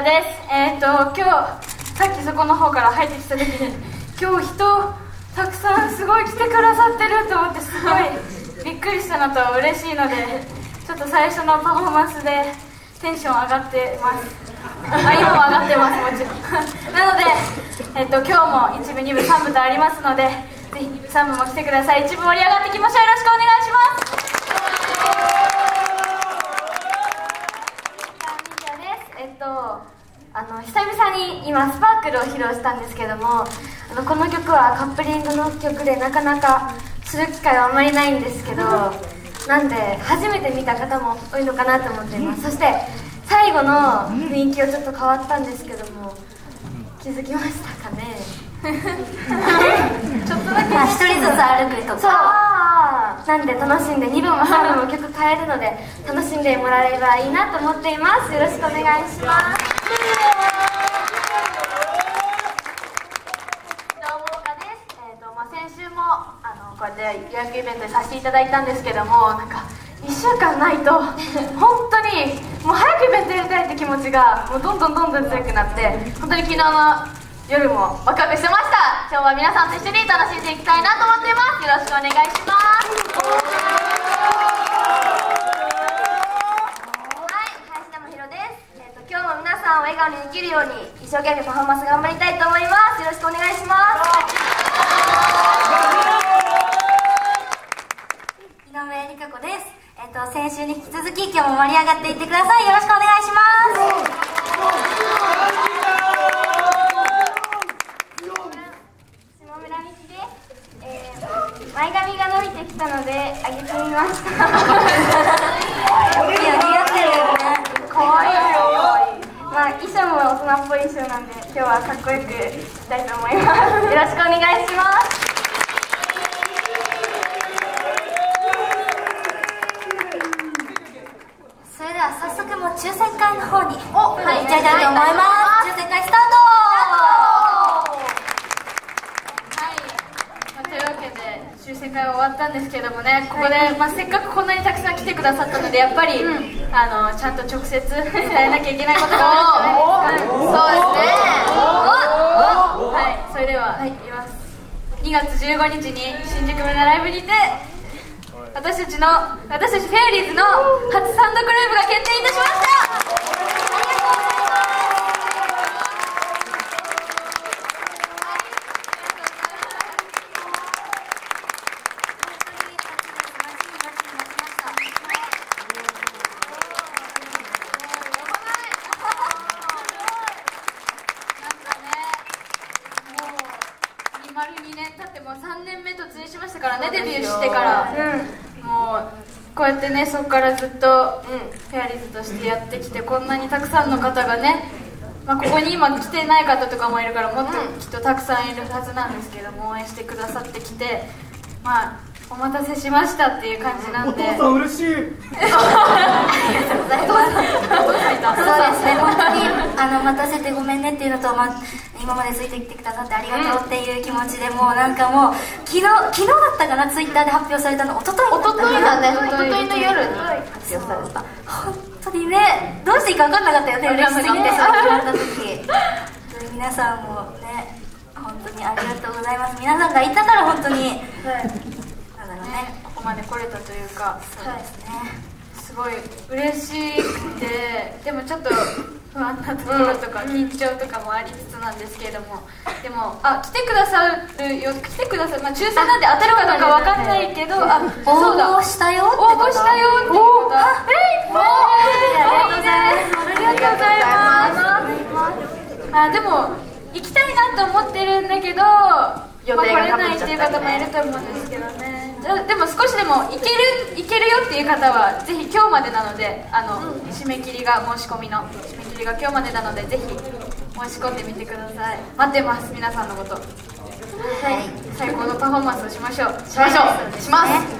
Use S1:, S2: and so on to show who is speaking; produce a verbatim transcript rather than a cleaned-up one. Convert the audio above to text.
S1: 田です。えっと今日さっきそこの方から入ってきた時に今日人たくさんすごい来てくださってると思ってすごいびっくりしたのと嬉しいので、ちょっと最初のパフォーマンスでテンション上がってます。あ、今も上がってます、もちろんなので、えっと、今日もいち部に部さん部とありますので、ぜひさん部も来てください。いち部盛り上がっていきましょう。よろしくお願いします。えっと、あの久々に今スパークルを披露したんですけども、あのこの曲はカップリングの曲でなかなかする機会はあんまりないんですけど、なんで初めて見た方も多いのかなと思っています。そして最後の雰囲気はちょっと変わったんですけども、気づきましたかねちょっとだけ
S2: 一人ずつ歩くとか、
S1: そうなんで楽しんでに部もさん部も曲変えるので楽しんでもらえればいいなと思っています。よろしくお願いします。どうも岡です。えーとまあ、先週もあのこうやって予約イベントにさせていただいたんですけども、なんかいっしゅうかんないと本当にもう早くイベントやりたいって気持ちがもうどんどんどんどん強くなって、本当に昨日の夜もワクワクしてました。今日は皆さんと一緒に楽しんでいきたいなと思っています。よろしくお願いします。はい、林田真宏です。えーと、今日も皆さんを笑顔にできるように一生懸命パフォーマンス頑張りたいと思います。よろしくお願いします。
S2: 井上理香子です。えっと先週に引き続き今日も盛り上がっていってください。よろしくお願いします。
S1: 下村美希です。えー、前髪が伸びてきたので上げてみました。
S2: いや、似合ってるよね。
S1: かわいいよ。まあ衣装も大人っぽい衣装なんで今日はかっこよくいきたいと思います。よろしくお願いします。
S2: それでは早速もう抽選会の方に
S1: お、
S2: はい、行きたいと思います。抽選会スタート。
S1: はい、まあ、というわけで抽選会は終わったんですけどもね、ここで、まあ、せっかくこんなにたくさん来てくださったのでやっぱり、うん、あのちゃんと直接伝えなきゃいけないことがあるんじゃないですか。そうですね。はい、それでは、はい、いきます。にがつじゅうごにちに新宿村ライブにて私たちの私たちフェアリーズの初単独ライブが決定いたしました。ありがとうござい丸にねん経ってもうさんねんめ突入しましたからね、デビューしてから、うん、もうこうやってね、そこからずっと、うん、フェアリーズとしてやってきて、こんなにたくさんの方がね、まあ、ここに今来てない方とかもいるからもっときっとたくさんいるはずなんですけども、応援してくださってきて、まあお待たせしましたっていう感じなんで。
S3: お父さん嬉しい。
S2: ありがとうございます。そうですね、本当にあの待たせてごめんねっていうのと、まあ、今までついてきてくださってありがとうっていう気持ちで、もうなんかもう昨日昨日だったかな、ツイッターで発表されたの、一昨日だったかな。
S1: だね、一昨日の夜に発表された。
S2: 本当にね、どうしていいか分かんなかったよね、嬉しすぎて、そう言われた時。皆さんもね、本当にありがとうございます。皆さんがいたから本当に、なんだろうね、
S1: ここまで来れたというか、
S2: そうですね、
S1: すごい嬉しくて、でもちょっと不安なところとか緊張とかもありつつなんですけれども、でもあ来てくださるよ、来てくださる、まあ、抽選なんで当たるかどうかわかんないけど、あ
S2: 応募したよってこと、
S1: 応募したよっていうこと、えい、もう
S2: ありがとうございます。
S1: ありがとうございます。あでも行きたいなと思ってるんだけど、予定が来れないっていう方もいると思うんですけどね。でも少しでも行ける行けるよっていう方はぜひ今日までなので、あの、うん、締め切りが申し込みの締め切りが今日までなので、ぜひ申し込んでみてください。待ってます、皆さんのこと。はい、最高のパフォーマンスをしましょうしましょうします。